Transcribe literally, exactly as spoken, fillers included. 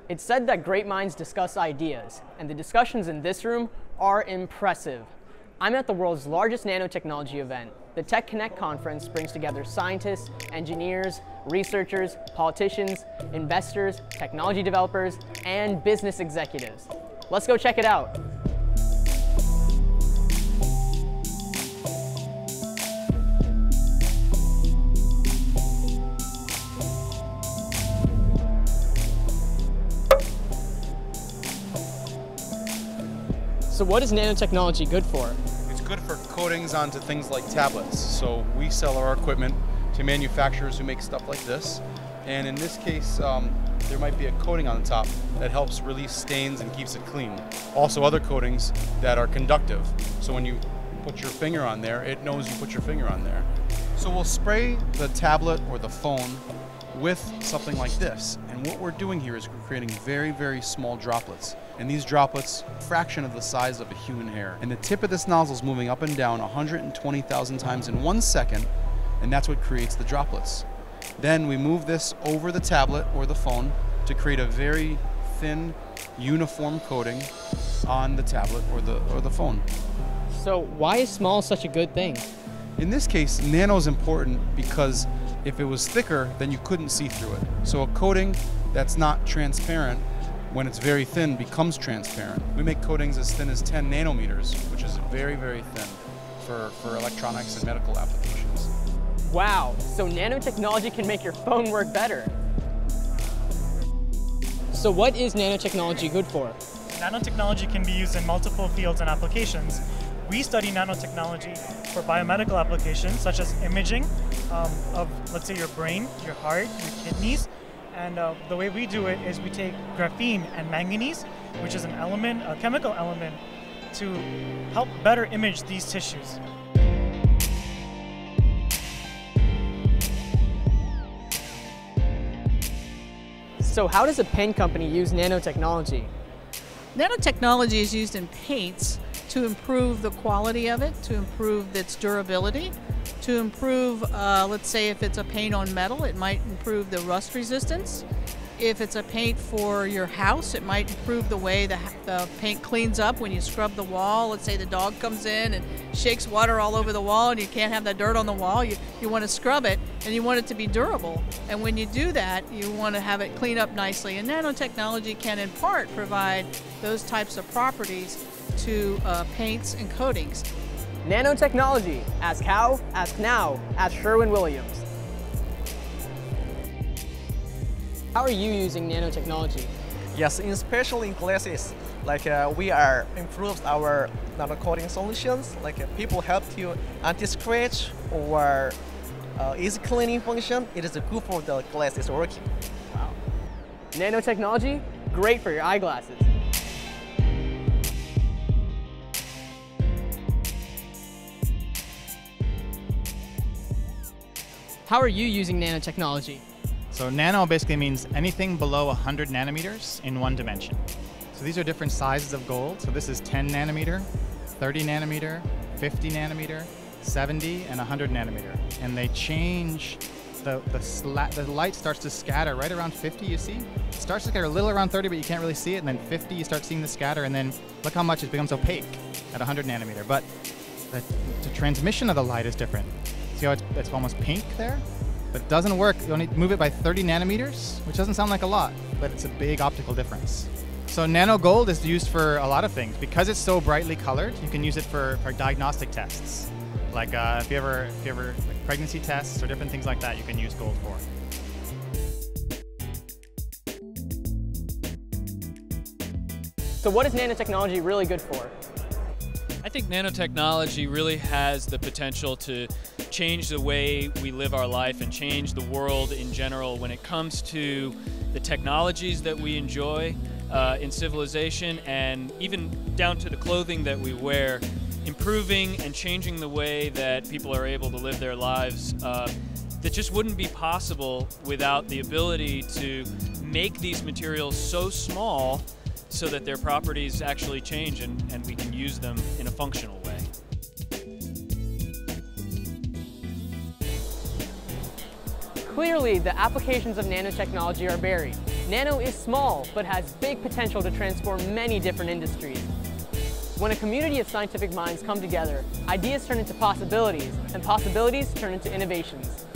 It's said that great minds discuss ideas, and the discussions in this room are impressive. I'm at the world's largest nanotechnology event. The TechConnect conference brings together scientists, engineers, researchers, politicians, investors, technology developers, and business executives. Let's go check it out. So what is nanotechnology good for? It's good for coatings onto things like tablets. So we sell our equipment to manufacturers who make stuff like this. And in this case, um, there might be a coating on the top that helps release stains and keeps it clean. Also other coatings that are conductive. So when you put your finger on there, it knows you put your finger on there. So we'll spray the tablet or the phone with something like this. And what we're doing here is we're creating very, very small droplets. And these droplets, a fraction of the size of a human hair. And the tip of this nozzle is moving up and down one hundred twenty thousand times in one second, and that's what creates the droplets. Then we move this over the tablet or the phone to create a very thin, uniform coating on the tablet or the, or the phone. So why is small such a good thing? In this case, nano is important because if it was thicker, then you couldn't see through it. So a coating that's not transparent, when it's very thin, becomes transparent. We make coatings as thin as ten nanometers, which is very, very thin for, for electronics and medical applications. Wow, so nanotechnology can make your phone work better. So what is nanotechnology good for? Nanotechnology can be used in multiple fields and applications. We study nanotechnology for biomedical applications, such as imaging um, of, let's say, your brain, your heart, your kidneys. And uh, the way we do it is we take graphene and manganese, which is an element, a chemical element, to help better image these tissues. So how does a paint company use nanotechnology? Nanotechnology is used in paints to improve the quality of it, to improve its durability, to improve, uh, let's say if it's a paint on metal, it might improve the rust resistance. If it's a paint for your house, it might improve the way the, the paint cleans up when you scrub the wall. Let's say the dog comes in and shakes water all over the wall and you can't have that dirt on the wall. You, you want to scrub it and you want it to be durable. And when you do that, you want to have it clean up nicely. And nanotechnology can in part provide those types of properties to uh, paints and coatings. Nanotechnology. Ask how, ask now, ask Sherwin-Williams. How are you using nanotechnology? Yes, especially in glasses, like uh, we are improved our nano coating solutions, like uh, people help to anti-scratch or uh, easy cleaning function. It is good for the glasses working. Wow. Nanotechnology, great for your eyeglasses. How are you using nanotechnology? So nano basically means anything below one hundred nanometers in one dimension. So these are different sizes of gold. So this is ten nanometer, thirty nanometer, fifty nanometer, seventy, and one hundred nanometer. And they change, the, the, sla the light starts to scatter right around fifty, you see? It starts to scatter a little around thirty, but you can't really see it. And then fifty, you start seeing the scatter. And then look how much it becomes opaque at one hundred nanometer. But the, the transmission of the light is different. See how it's, it's almost pink there? But it doesn't work. You only move it by thirty nanometers, which doesn't sound like a lot, but it's a big optical difference. So nano gold is used for a lot of things. Because it's so brightly colored, you can use it for, for diagnostic tests. Like uh, if you ever, if you ever like pregnancy tests or different things like that, you can use gold for. So what is nanotechnology really good for? I think nanotechnology really has the potential to change the way we live our life and change the world in general when it comes to the technologies that we enjoy uh, in civilization and even down to the clothing that we wear, improving and changing the way that people are able to live their lives uh, that just wouldn't be possible without the ability to make these materials so small so that their properties actually change and, and we can use them in a functional way. Clearly, the applications of nanotechnology are varied. Nano is small, but has big potential to transform many different industries. When a community of scientific minds come together, ideas turn into possibilities, and possibilities turn into innovations.